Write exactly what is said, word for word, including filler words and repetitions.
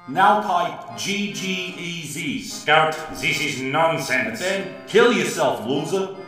Now type G G E Z. Scout, this is nonsense. Then kill yourself, loser.